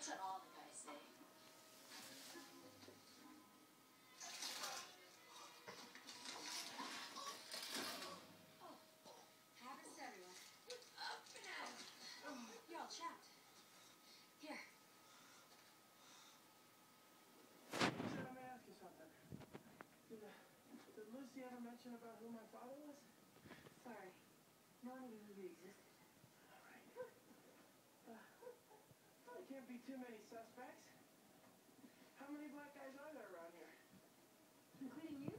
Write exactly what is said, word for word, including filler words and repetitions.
That's what all the guys say. Oh, happens to everyone. Up and out. You're all chapped. Here. So let me ask you something. Did, uh, did Lucy ever mention about who my father was? Sorry. No one even knew you existed. All right. Uh, well, there can't be too many suspects. How many black guys are there around here? Including you?